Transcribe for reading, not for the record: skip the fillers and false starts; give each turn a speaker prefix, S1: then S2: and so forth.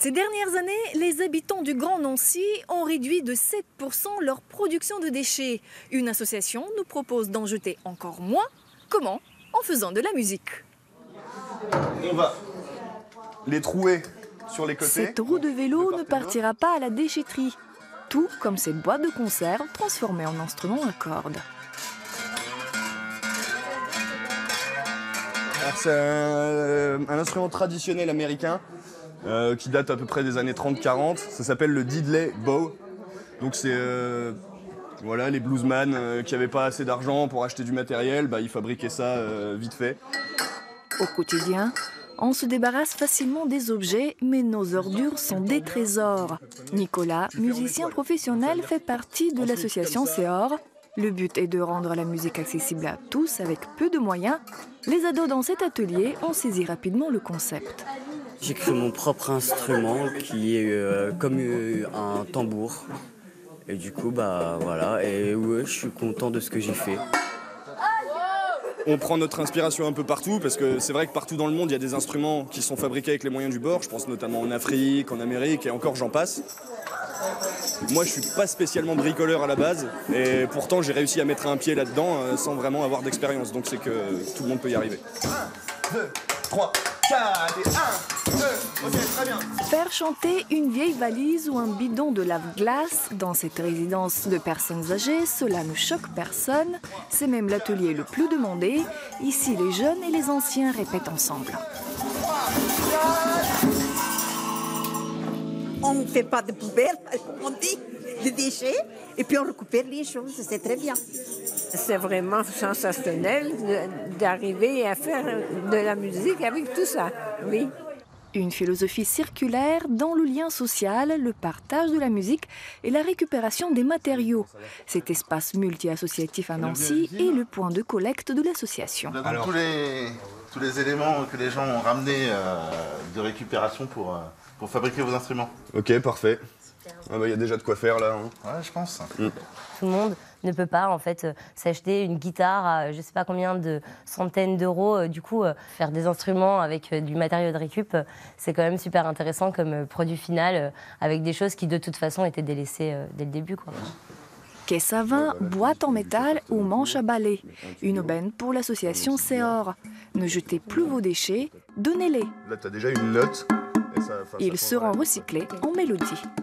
S1: Ces dernières années, les habitants du Grand Nancy ont réduit de 7% leur production de déchets. Une association nous propose d'en jeter encore moins. Comment? En faisant de la musique.
S2: On va les trouer sur les côtés.
S1: Cette roue de vélo ne partira pas à la déchetterie. Tout comme cette boîte de conserve transformée en instrument à cordes.
S2: C'est un instrument traditionnel américain qui date à peu près des années 30-40. Ça s'appelle le diddley bow. Donc c'est voilà, les bluesman qui n'avaient pas assez d'argent pour acheter du matériel, ils fabriquaient ça vite fait.
S1: Au quotidien, on se débarrasse facilement des objets, mais nos ordures sont des trésors. Nicolas, musicien professionnel, fait partie de l'association CEOR. Le but est de rendre la musique accessible à tous avec peu de moyens. Les ados dans cet atelier ont saisi rapidement le concept.
S3: J'ai créé mon propre instrument qui est comme un tambour. Et du coup, voilà, et ouais, je suis content de ce que j'ai fait.
S2: On prend notre inspiration un peu partout, parce que c'est vrai que partout dans le monde, il y a des instruments qui sont fabriqués avec les moyens du bord. Je pense notamment en Afrique, en Amérique, et encore j'en passe. Moi, je suis pas spécialement bricoleur à la base, et pourtant j'ai réussi à mettre un pied là-dedans sans vraiment avoir d'expérience. Donc c'est que tout le monde peut y arriver. 1, 2, 3, 4 et 1, 2, ok, très bien.
S1: Faire chanter une vieille valise ou un bidon de lave-glace dans cette résidence de personnes âgées, cela ne choque personne. C'est même l'atelier le plus demandé. Ici, les jeunes et les anciens répètent ensemble.
S4: On ne fait pas de poubelle, on dit, de déchets, et puis on récupère les choses, c'est très bien.
S5: C'est vraiment sensationnel d'arriver à faire de la musique avec tout ça, oui.
S1: Une philosophie circulaire dans le lien social, le partage de la musique et la récupération des matériaux. Cet espace multi-associatif à Nancy est le point de collecte de l'association.
S6: Alors, tous les éléments que les gens ont ramenés de récupération pour fabriquer vos instruments.
S2: Ok, parfait. Y a déjà de quoi faire là.
S6: Ouais, je pense.
S7: Tout le monde ne peut pas en fait s'acheter une guitare à je ne sais pas combien de centaines d'euros. Du coup, faire des instruments avec du matériau de récup, c'est quand même super intéressant comme produit final, avec des choses qui de toute façon étaient délaissées dès le début, quoi.
S1: Caisse à vin, boîte en métal ou manche à balai. Une aubaine pour l'association CEOR. Ne jetez plus vos déchets, donnez-les.
S2: Là, tu as déjà une note.
S1: Ils seront recyclés en mélodie.